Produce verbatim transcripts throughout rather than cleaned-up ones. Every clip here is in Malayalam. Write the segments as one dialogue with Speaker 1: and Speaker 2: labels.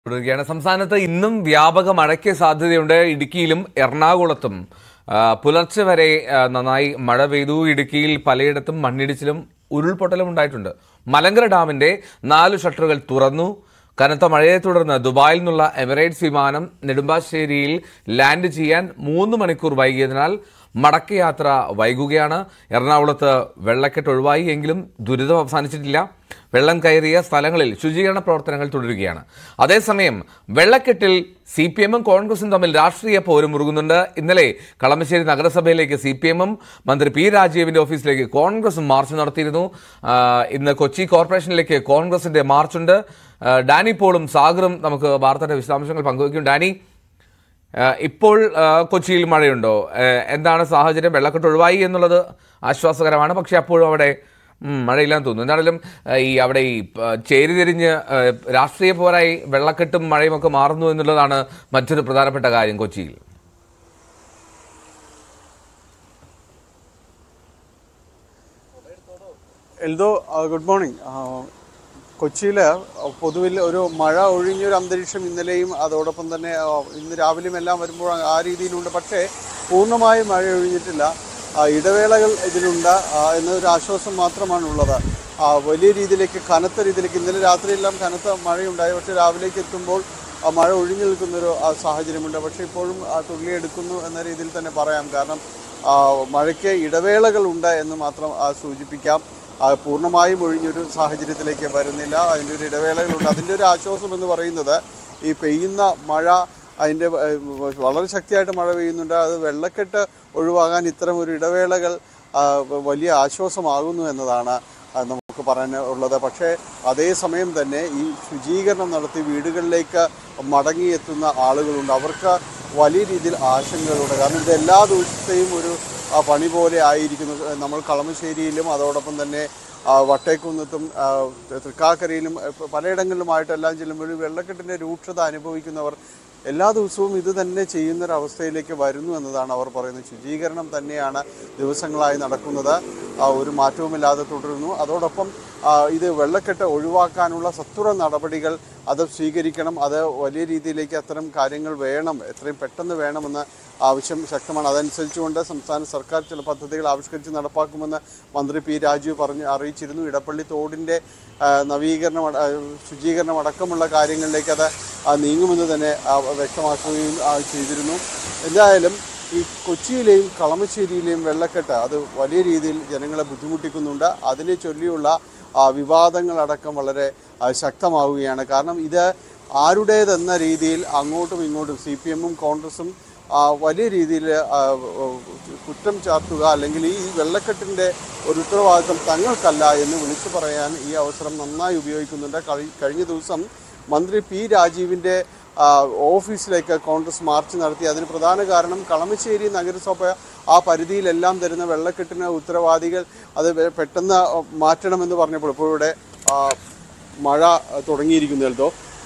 Speaker 1: തുടരുകയാണ്. സംസ്ഥാനത്ത് ഇന്നും വ്യാപക മഴയ്ക്ക് സാധ്യതയുണ്ട്. ഇടുക്കിയിലും എറണാകുളത്തും പുലർച്ചെ വരെ നന്നായി മഴ പെയ്തു. ഇടുക്കിയിൽ പലയിടത്തും മണ്ണിടിച്ചിലും ഉരുൾപൊട്ടലും ഉണ്ടായിട്ടുണ്ട്. മലങ്കര ഡാമിന്റെ നാല് ഷട്ടറുകൾ തുറന്നു. കനത്ത മഴയെ തുടർന്ന് ദുബായിൽ നിന്നുള്ള എമിറേറ്റ്സ് വിമാനം നെടുമ്പാശ്ശേരിയിൽ ലാൻഡ് ചെയ്യാൻ മൂന്ന് മണിക്കൂർ വൈകിയതിനാൽ മടക്കയാത്ര വൈകുകയാണ്. എറണാകുളത്ത് വെള്ളക്കെട്ട് ഒഴിവായി എങ്കിലും ദുരിതം അവസാനിച്ചിട്ടില്ല. വെള്ളം കയറിയ സ്ഥലങ്ങളിൽ ശുചീകരണ പ്രവർത്തനങ്ങൾ തുടരുകയാണ്. അതേസമയം വെള്ളക്കെട്ടിൽ സി പി എമ്മും കോൺഗ്രസും തമ്മിൽ രാഷ്ട്രീയ പോര് മുറുകുന്നുണ്ട്. ഇന്നലെ കളമശ്ശേരി നഗരസഭയിലേക്ക് സി പി എമ്മും മന്ത്രി പി രാജീവിന്റെ ഓഫീസിലേക്ക് കോൺഗ്രസും മാർച്ച് നടത്തിയിരുന്നു. ഇന്ന് കൊച്ചി കോർപ്പറേഷനിലേക്ക് കോൺഗ്രസിന്റെ മാർച്ചുണ്ട്. ഡാനി പോളും സാഗറും നമുക്ക് വാർത്തയുടെ വിശദാംശങ്ങൾ പങ്കുവയ്ക്കും. ഡാനി, ഇപ്പോൾ കൊച്ചിയിൽ മഴയുണ്ടോ? എന്താണ് സാഹചര്യം? വെള്ളക്കെട്ട് ഒഴിവായി എന്നുള്ളത് ആശ്വാസകരമാണ്. പക്ഷെ അപ്പോഴും അവിടെ മഴയില്ലാന്ന് തോന്നുന്നു. എന്താണെങ്കിലും ഈ അവിടെ ഈ ചേരിതിരിഞ്ഞ് രാഷ്ട്രീയ പോരായി വെള്ളക്കെട്ടും മഴയും ഒക്കെ മാറുന്നു എന്നുള്ളതാണ് മറ്റൊരു പ്രധാനപ്പെട്ട കാര്യം കൊച്ചിയിൽ.
Speaker 2: Eldho, good morning. കൊച്ചിയിൽ പൊതുവിൽ ഒരു മഴ ഒഴിഞ്ഞൊരു അന്തരീക്ഷം ഇന്നലെയും അതോടൊപ്പം തന്നെ ഇന്ന് രാവിലെയും എല്ലാം വരുമ്പോൾ ആ രീതിയിലുണ്ട്. പക്ഷേ പൂർണ്ണമായും മഴ ഒഴിഞ്ഞിട്ടില്ല. ഇടവേളകൾ ഇതിലുണ്ട് എന്നൊരു ആശ്വാസം മാത്രമാണുള്ളത്. വലിയ രീതിയിലേക്ക് കനത്ത രീതിയിലേക്ക് ഇന്നലെ രാത്രിയെല്ലാം കനത്ത മഴയുണ്ടായി. പക്ഷേ രാവിലേക്ക് എത്തുമ്പോൾ മഴ ഒഴിഞ്ഞു നിൽക്കുന്നൊരു സാഹചര്യമുണ്ട്. പക്ഷേ ഇപ്പോഴും തുള്ളിയെടുക്കുന്നു എന്ന രീതിയിൽ തന്നെ പറയാം. കാരണം മഴയ്ക്ക് ഇടവേളകളുണ്ട് എന്ന് മാത്രം സൂചിപ്പിക്കാം. പൂർണ്ണമായും ഒഴിഞ്ഞൊരു സാഹചര്യത്തിലേക്ക് വരുന്നില്ല. അതിൻ്റെ ഒരു ഇടവേളകളുണ്ട്. അതിൻ്റെ ഒരു ആശ്വാസം എന്ന് പറയുന്നത് ഈ പെയ്യുന്ന മഴ, അതിൻ്റെ വളരെ ശക്തിയായിട്ട് മഴ പെയ്യുന്നുണ്ട്. അത് വെള്ളക്കെട്ട് ഒഴിവാകാൻ ഇത്തരം ഒരു ഇടവേളകൾ വലിയ ആശ്വാസമാകുന്നു എന്നതാണ് നമുക്ക് പറയാനുള്ളത്. പക്ഷേ അതേസമയം തന്നെ ഈ ശുചീകരണം നടത്തി വീടുകളിലേക്ക് മടങ്ങിയെത്തുന്ന ആളുകളുണ്ട്. അവർക്ക് വലിയ രീതിയിൽ ആശങ്കകളുണ്ട്. കാരണം ഇത് എല്ലാ ദിവസത്തെയും ഒരു പണി പോലെ ആയിരിക്കുന്നു. നമ്മൾ കളമശ്ശേരിയിലും അതോടൊപ്പം തന്നെ വട്ടേക്കുന്നത്തും തൃക്കാക്കരയിലും പലയിടങ്ങളിലുമായിട്ടെല്ലാം ചെല്ലുമ്പോൾ വെള്ളക്കെട്ടിൻ്റെ രൂക്ഷത അനുഭവിക്കുന്നവർ എല്ലാ ദിവസവും ഇത് തന്നെ ചെയ്യുന്നൊരവസ്ഥയിലേക്ക് വരുന്നു എന്നതാണ് അവർ പറയുന്നത്. ശുചീകരണം തന്നെയാണ് ദിവസങ്ങളായി നടക്കുന്നത്. ഒരു മാറ്റവുമില്ലാതെ തുടരുന്നു. അതോടൊപ്പം ഇത് വെള്ളക്കെട്ട് ഒഴിവാക്കാനുള്ള സത്വര നടപടികൾ അത് സ്വീകരിക്കണം. അത് വലിയ രീതിയിലേക്ക് അത്തരം കാര്യങ്ങൾ വേണം, എത്രയും പെട്ടെന്ന് വേണമെന്ന് ആവശ്യം ശക്തമാണ്. അതനുസരിച്ചുകൊണ്ട് സംസ്ഥാന സർക്കാർ ചില പദ്ധതികൾ ആവിഷ്കരിച്ച് നടപ്പാക്കുമെന്ന് മന്ത്രി പി രാജീവ് പറഞ്ഞ് അറിയിച്ചിരുന്നു. ഇടപ്പള്ളി തോടിൻ്റെ നവീകരണം, ശുചീകരണം അടക്കമുള്ള കാര്യങ്ങളിലേക്ക് അത് നീങ്ങുമെന്ന് തന്നെ വ്യക്തമാക്കുകയും ചെയ്തിരുന്നു. എന്തായാലും ഈ കൊച്ചിയിലെയും കളമശ്ശേരിയിലെയും വെള്ളക്കെട്ട് അത് വലിയ രീതിയിൽ ജനങ്ങളെ ബുദ്ധിമുട്ടിക്കുന്നുണ്ട്. അതിനെ ചൊല്ലിയുള്ള വിവാദങ്ങളടക്കം വളരെ ശക്തമാവുകയാണ്. കാരണം ഇത് ആരുടേതെന്ന രീതിയിൽ അങ്ങോട്ടും ഇങ്ങോട്ടും സി പി എമ്മും കോൺഗ്രസും വലിയ രീതിയിൽ കുറ്റം ചാർത്തുക, അല്ലെങ്കിൽ ഈ വെള്ളക്കെട്ടിൻ്റെ ഒരു ഉത്തരവാദിത്വം തങ്ങൾക്കല്ല എന്ന് വിളിച്ചു പറയാൻ ഈ അവസരം നന്നായി ഉപയോഗിക്കുന്നുണ്ട്. കഴിഞ്ഞ ദിവസം മന്ത്രി പി രാജീവിൻ്റെ ഓഫീസിലേക്ക് കോൺഗ്രസ് മാർച്ച് നടത്തി. അതിന് പ്രധാന കാരണം കളമശ്ശേരി നഗരസഭ ആ പരിധിയിലെല്ലാം തരുന്ന വെള്ളക്കെട്ടിന് ഉത്തരവാദികൾ അത് പെട്ടെന്ന് മാറ്റണമെന്ന് പറഞ്ഞപ്പോൾ ഇപ്പോൾ ഇവിടെ മഴ തുടങ്ങിയിരിക്കുന്നതോ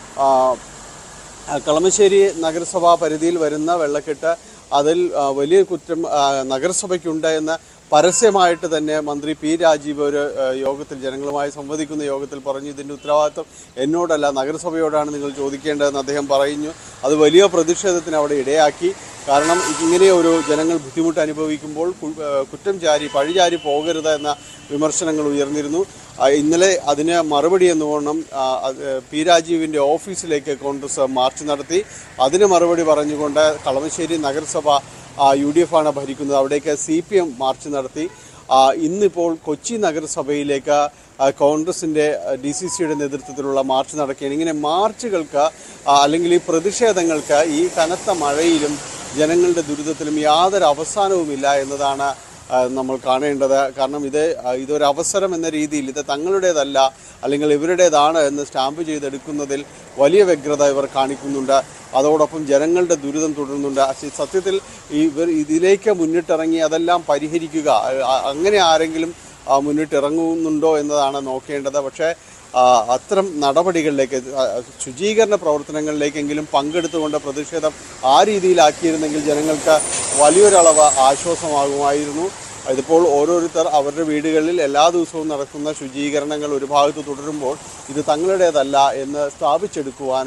Speaker 2: കളമശ്ശേരി നഗരസഭാ പരിധിയിൽ വരുന്ന വെള്ളക്കെട്ട് അതിൽ വലിയ കുറ്റം നഗരസഭയ്ക്കുണ്ട് എന്ന് പരസ്യമായിട്ട് തന്നെ മന്ത്രി പി രാജീവ് ഒരു യോഗത്തിൽ ജനങ്ങളുമായി സംവദിക്കുന്ന യോഗത്തിൽ പറഞ്ഞു. ഇതിൻ്റെ ഉത്തരവാദിത്വം എന്നോടല്ല, നഗരസഭയോടാണ് നിങ്ങൾ ചോദിക്കേണ്ടതെന്ന് അദ്ദേഹം പറഞ്ഞു. അത് വലിയ പ്രതിഷേധത്തിന് അവിടെ ഇടയാക്കി. കാരണം ഇങ്ങനെ ഒരു ജനങ്ങൾ ബുദ്ധിമുട്ട് അനുഭവിക്കുമ്പോൾ കുറ്റം ചാരി പഴിചാരി പോകരുത് എന്ന വിമർശനങ്ങൾ ഉയർന്നിരുന്നു. ഇന്നലെ അതിന് മറുപടി എന്നോണം പി രാജീവിൻ്റെ ഓഫീസിലേക്ക് കോൺഗ്രസ് മാർച്ച് നടത്തി. അതിന് മറുപടി പറഞ്ഞുകൊണ്ട് കളമശ്ശേരി നഗരസഭ യു ഡി എഫ് ആണ് ഭരിക്കുന്നത്, അവിടേക്ക് സി പി എം മാർച്ച് നടത്തി. ഇന്നിപ്പോൾ കൊച്ചി നഗരസഭയിലേക്ക് കോൺഗ്രസിൻ്റെ ഡി സി സിയുടെ നേതൃത്വത്തിലുള്ള മാർച്ച് നടക്കുകയാണ്. ഇങ്ങനെ മാർച്ചുകൾക്ക് അല്ലെങ്കിൽ ഈ പ്രതിഷേധങ്ങൾക്ക് ഈ കനത്ത മഴയിലും ജനങ്ങളുടെ ദുരിതത്തിലും യാതൊരു അവസാനവുമില്ല എന്നതാണ് നമ്മൾ കാണേണ്ടത്. കാരണം ഇത് ഇതൊരവസരം എന്ന രീതിയിൽ ഇത് തങ്ങളുടേതല്ല അല്ലെങ്കിൽ ഇവരുടേതാണ് എന്ന് സ്റ്റാമ്പ് ചെയ്തെടുക്കുന്നതിൽ വലിയ വ്യഗ്രത ഇവർ കാണിക്കുന്നുണ്ട്. അതോടൊപ്പം ജനങ്ങളുടെ ദുരിതം തുടരുന്നുണ്ട്. സത്യത്തിൽ ഇവർ ഇതിലേക്ക് മുന്നിട്ടിറങ്ങി അതെല്ലാം പരിഹരിക്കുക, അങ്ങനെ ആരെങ്കിലും മുന്നിട്ടിറങ്ങുന്നുണ്ടോ എന്നതാണ് നോക്കേണ്ടത്. പക്ഷേ അത്തരം നടപടികളിലേക്ക്, ശുചീകരണ പ്രവർത്തനങ്ങളിലേക്കെങ്കിലും പങ്കെടുത്തുകൊണ്ട് പ്രതിഷേധം ആ രീതിയിലാക്കിയിരുന്നെങ്കിൽ ജനങ്ങൾക്ക് വലിയൊരളവ് ആശ്വാസമാകുമായിരുന്നു. ഇതിപ്പോൾ ഓരോരുത്തർ അവരുടെ വീടുകളിൽ എല്ലാ ദിവസവും നടക്കുന്ന ശുചീകരണങ്ങൾ ഒരു ഭാഗത്ത് തുടരുമ്പോൾ ഇത് തങ്ങളുടേതല്ല എന്ന് സ്ഥാപിച്ചെടുക്കുവാനുള്ള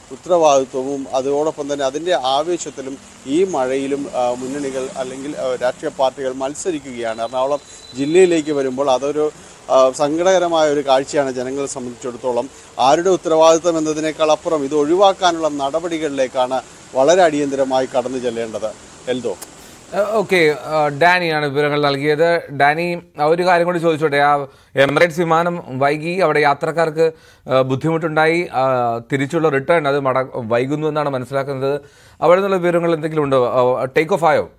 Speaker 2: ഉത്തരവാദിത്വവും അതോടൊപ്പം തന്നെ അതിൻ്റെ ആവേശത്തിലും ഈ മഴയിലും മുന്നണികൾ അല്ലെങ്കിൽ രാഷ്ട്രീയ പാർട്ടികൾ മത്സരിക്കുകയാണ്. എറണാകുളം ജില്ലയിലേക്ക് വരുമ്പോൾ അതൊരു സങ്കടകരമായ ഒരു കാഴ്ചയാണ് ജനങ്ങളെ സംബന്ധിച്ചിടത്തോളം. ആരുടെ ഉത്തരവാദിത്വം എന്നതിനേക്കാൾ അപ്പുറം ഇത് ഒഴിവാക്കാനുള്ള നടപടികളിലേക്കാണ് വളരെ അടിയന്തരമായി കടന്നു ചെല്ലേണ്ടത്. എൽദോ.
Speaker 1: ഓക്കെ, ഡാനിയാണ് വിവരങ്ങൾ നൽകിയത്. ഡാനി, ഒരു കാര്യം കൂടി ചോദിച്ചോട്ടെ. ആ എമിറേറ്റ്സ് വിമാനം വൈകി, അവിടെ യാത്രക്കാർക്ക് ബുദ്ധിമുട്ടുണ്ടായി, തിരിച്ചുള്ള റിട്ടേൺ അത് മട വൈകുന്നു എന്നാണ് മനസ്സിലാക്കുന്നത്. അവിടെ നിന്നുള്ള വിവരങ്ങൾ എന്തെങ്കിലും ഉണ്ടോ? ടേക്ക് ഓഫ് ആയോ?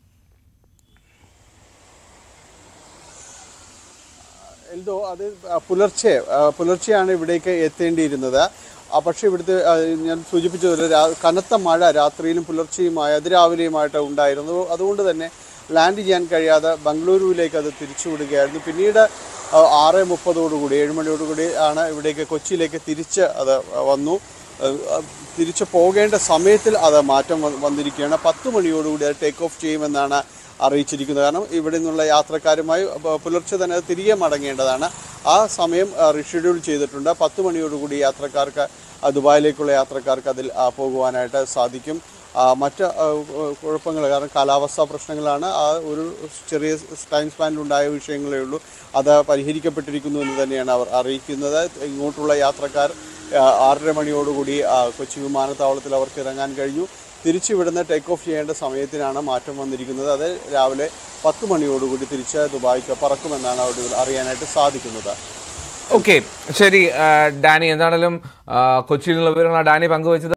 Speaker 2: എൽദോ, അത് പുലർച്ചെ പുലർച്ചെയാണ് ഇവിടേക്ക് എത്തേണ്ടിയിരുന്നത്. പക്ഷേ ഇവിടുത്തെ ഞാൻ സൂചിപ്പിച്ചതുപോലെ കനത്ത മഴ രാത്രിയിലും പുലർച്ചെയുമായി അതിരാവിലെയുമായിട്ട് ഉണ്ടായിരുന്നു. അതുകൊണ്ട് തന്നെ ലാൻഡ് ചെയ്യാൻ കഴിയാതെ ബംഗളൂരുവിലേക്ക് അത് തിരിച്ചുവിടുകയായിരുന്നു. പിന്നീട് ആറ് മുപ്പതോടുകൂടി ഏഴ് മണിയോടുകൂടി ആണ് ഇവിടേക്ക് കൊച്ചിയിലേക്ക് തിരിച്ച് അത് വന്നു. തിരിച്ചു പോകേണ്ട സമയത്തിൽ അത് മാറ്റം വന്നിരിക്കുകയാണ്. പത്ത് മണിയോടുകൂടി അത് ടേക്ക് ഓഫ് ചെയ്യുമെന്നാണ് അറിയിച്ചിരിക്കുന്നത്. കാരണം ഇവിടെ നിന്നുള്ള യാത്രക്കാരുമായി പുലർച്ചെ തന്നെ അത് തിരികെ മടങ്ങേണ്ടതാണ്. ആ സമയം റീഷെഡ്യൂൾ ചെയ്തിട്ടുണ്ട്. പത്ത് മണിയോടുകൂടി യാത്രക്കാർക്ക് ദുബായിലേക്കുള്ള യാത്രക്കാർക്ക് അതിൽ പോകുവാനായിട്ട് സാധിക്കും. മറ്റ് കുഴപ്പങ്ങൾ കാരണം കാലാവസ്ഥാ പ്രശ്നങ്ങളാണ്. ആ ഒരു ചെറിയ ടൈം സ്പാനിലുണ്ടായ വിഷയങ്ങളേ ഉള്ളൂ. അത് പരിഹരിക്കപ്പെട്ടിരിക്കുന്നു എന്ന് തന്നെയാണ് അവർ അറിയിക്കുന്നത്. ഇങ്ങോട്ടുള്ള യാത്രക്കാർ ആറര മണിയോടുകൂടി കൊച്ചി വിമാനത്താവളത്തിൽ അവർക്ക് ഇറങ്ങാൻ കഴിഞ്ഞു. തിരിച്ചിവിടുന്ന് ടേക്ക് ഓഫ് ചെയ്യേണ്ട സമയത്തിനാണ് മാറ്റം വന്നിരിക്കുന്നത്. അത് രാവിലെ പത്ത് മണിയോടുകൂടി തിരിച്ച് ദുബായിക്ക് പറക്കുമെന്നാണ് അവിടെ അറിയാനായിട്ട് സാധിക്കുന്നത്.
Speaker 1: ഓക്കെ, ശരി ഡാനി. എന്താണെങ്കിലും കൊച്ചിയിൽ നിന്നുള്ള വിവരങ്ങൾ ഡാനി പങ്കുവച്ചത്.